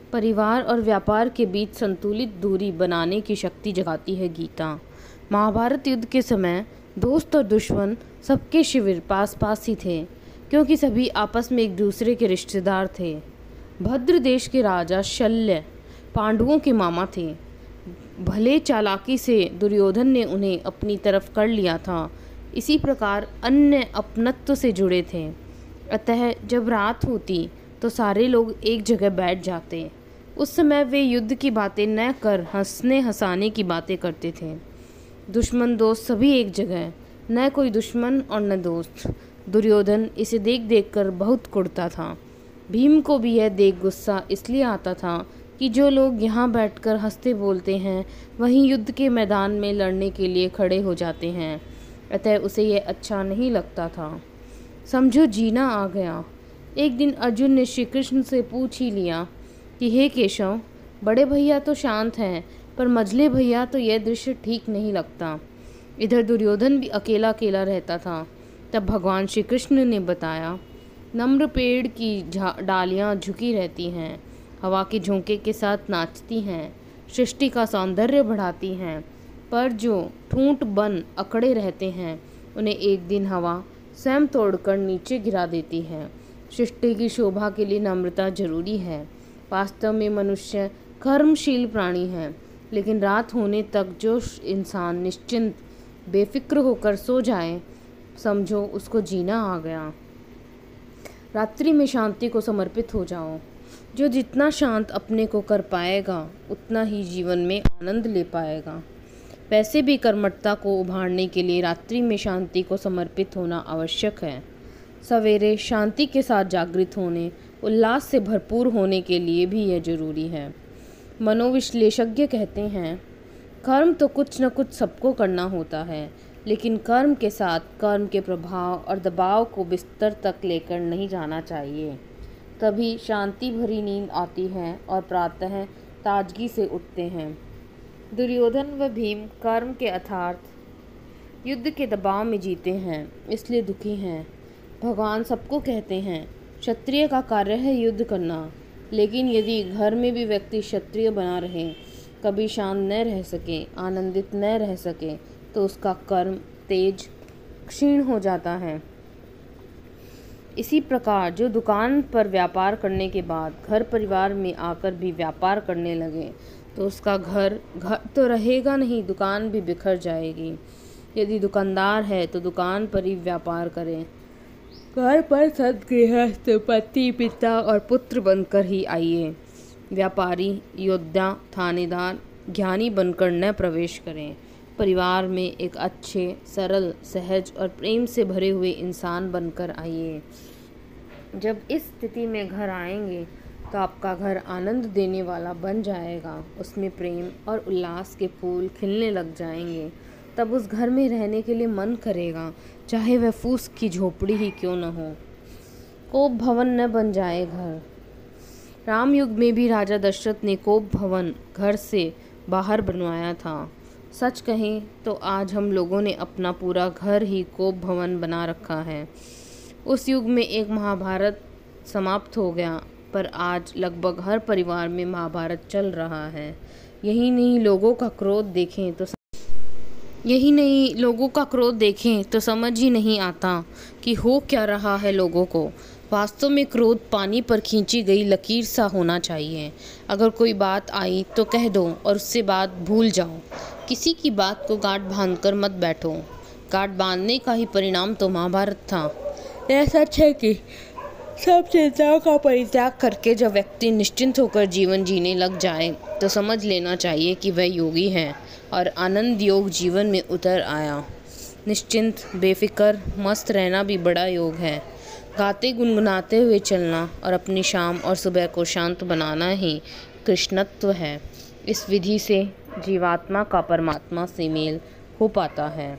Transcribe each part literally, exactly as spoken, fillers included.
परिवार और व्यापार के बीच संतुलित दूरी बनाने की शक्ति जगाती है गीता। महाभारत युद्ध के समय दोस्त और दुश्मन सबके शिविर पास पास ही थे, क्योंकि सभी आपस में एक दूसरे के रिश्तेदार थे। भद्र देश के राजा शल्य पांडवों के मामा थे। भले चालाकी से दुर्योधन ने उन्हें अपनी तरफ कर लिया था, इसी प्रकार अन्य अपनत्व से जुड़े थे। अतः जब रात होती तो सारे लोग एक जगह बैठ जाते। उस समय वे युद्ध की बातें न कर हंसने हंसाने की बातें करते थे। दुश्मन दोस्त सभी एक जगह, न कोई दुश्मन और न दोस्त। दुर्योधन इसे देख देख कर बहुत कुढ़ता था। भीम को भी यह देख गुस्सा इसलिए आता था कि जो लोग यहाँ बैठकर हंसते बोलते हैं वहीं युद्ध के मैदान में लड़ने के लिए खड़े हो जाते हैं। अतः उसे यह अच्छा नहीं लगता था। समझो जीना आ गया। एक दिन अर्जुन ने श्री कृष्ण से पूछ ही लिया कि हे केशव, बड़े भैया तो शांत हैं, पर मझले भैया तो यह दृश्य ठीक नहीं लगता। इधर दुर्योधन भी अकेला अकेला रहता था। तब भगवान श्री कृष्ण ने बताया, नम्र पेड़ की डालियाँ झुकी रहती हैं, हवा के झोंके के साथ नाचती हैं, सृष्टि का सौंदर्य बढ़ाती हैं, पर जो ठूंठ बन अकड़े रहते हैं उन्हें एक दिन हवा स्वयं तोड़कर नीचे गिरा देती है। सृष्टि की शोभा के लिए नम्रता जरूरी है। वास्तव में मनुष्य कर्मशील प्राणी है, लेकिन रात होने तक जो इंसान निश्चिंत बेफिक्र होकर सो जाए, समझो उसको जीना आ गया। रात्रि में शांति को समर्पित हो जाओ। जो जितना शांत अपने को कर पाएगा उतना ही जीवन में आनंद ले पाएगा। वैसे भी कर्मठता को उभारने के लिए रात्रि में शांति को समर्पित होना आवश्यक है। सवेरे शांति के साथ जागृत होने, उल्लास से भरपूर होने के लिए भी यह जरूरी है। मनोविश्लेषज्ञ कहते हैं, कर्म तो कुछ न कुछ सबको करना होता है, लेकिन कर्म के साथ कर्म के प्रभाव और दबाव को बिस्तर तक लेकर नहीं जाना चाहिए। तभी शांति भरी नींद आती है और प्रातः ताजगी से उठते हैं। दुर्योधन व भीम कर्म के अर्थात युद्ध के दबाव में जीते हैं, इसलिए दुखी हैं। भगवान सबको कहते हैं, क्षत्रिय का कार्य है युद्ध करना, लेकिन यदि घर में भी व्यक्ति क्षत्रिय बना रहे, कभी शांत न रह सके, आनंदित न रह सके, तो उसका कर्म तेज क्षीण हो जाता है। इसी प्रकार जो दुकान पर व्यापार करने के बाद घर परिवार में आकर भी व्यापार करने लगे, तो उसका घर घर तो रहेगा नहीं, दुकान भी बिखर जाएगी। यदि दुकानदार है तो दुकान पर ही व्यापार करें। घर पर सद्गृहस्थ पति पिता और पुत्र बनकर ही आइए। व्यापारी, योद्धा, थानेदार, ज्ञानी बनकर न प्रवेश करें। परिवार में एक अच्छे, सरल, सहज और प्रेम से भरे हुए इंसान बनकर आइए। जब इस स्थिति में घर आएंगे तो आपका घर आनंद देने वाला बन जाएगा। उसमें प्रेम और उल्लास के फूल खिलने लग जाएंगे। तब उस घर में रहने के लिए मन करेगा, चाहे वह फूस की झोपड़ी ही क्यों न हो। कोप भवन न बन जाए घर। राम युग में भी राजा दशरथ ने कोप भवन घर से बाहर बनवाया था। सच कहें तो आज हम लोगों ने अपना पूरा घर ही कोप भवन बना रखा है। उस युग में एक महाभारत समाप्त हो गया, पर आज लगभग हर परिवार में महाभारत चल रहा है। यही नहीं लोगों का क्रोध देखें तो यही नहीं लोगों का क्रोध देखें तो समझ ही नहीं आता कि हो क्या रहा है लोगों को। वास्तव में क्रोध पानी पर खींची गई लकीर सा होना चाहिए। अगर कोई बात आई तो कह दो और उससे बात भूल जाओ। किसी की बात को गांठ बांधकर मत बैठो। गांठ बांधने का ही परिणाम तो महाभारत था। यह सच है कि सब चिंताओं का परित्याग करके जब व्यक्ति निश्चिंत होकर जीवन जीने लग जाए तो समझ लेना चाहिए कि वह योगी है और आनंद योग जीवन में उतर आया। निश्चिंत, बेफिक्र, मस्त रहना भी बड़ा योग है। गाते गुनगुनाते हुए चलना और अपनी शाम और सुबह को शांत बनाना ही कृष्णत्व है। इस विधि से जीवात्मा का परमात्मा से मेल हो पाता है।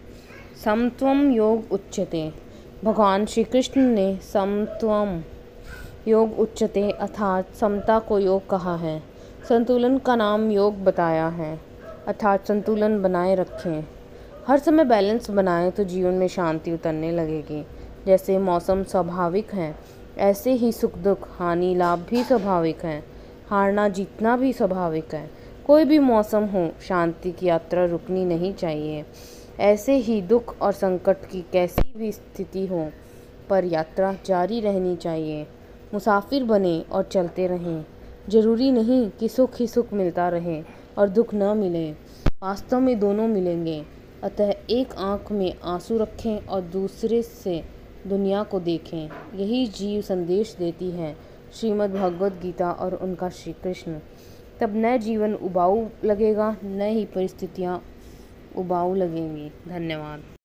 समत्वम योग उच्यते। भगवान श्री कृष्ण ने समत्वम योग उच्यते अर्थात समता को योग कहा है। संतुलन का नाम योग बताया है, अर्थात संतुलन बनाए रखें। हर समय बैलेंस बनाएं तो जीवन में शांति उतरने लगेगी। जैसे मौसम स्वाभाविक है, ऐसे ही सुख दुख, हानि लाभ भी स्वाभाविक हैं। हारना जीतना भी स्वाभाविक है। कोई भी मौसम हो, शांति की यात्रा रुकनी नहीं चाहिए। ऐसे ही दुख और संकट की कैसी भी स्थिति हो, पर यात्रा जारी रहनी चाहिए। मुसाफिर बने और चलते रहें। जरूरी नहीं कि सुख ही सुख मिलता रहे और दुख न मिले, वास्तव में दोनों मिलेंगे। अतः एक आँख में आंसू रखें और दूसरे से दुनिया को देखें। यही जीव संदेश देती है श्रीमद् भगवद गीता और उनका श्री कृष्ण। तब न जीवन उबाऊ लगेगा, न ही परिस्थितियाँ उबाऊ लगेंगी। धन्यवाद।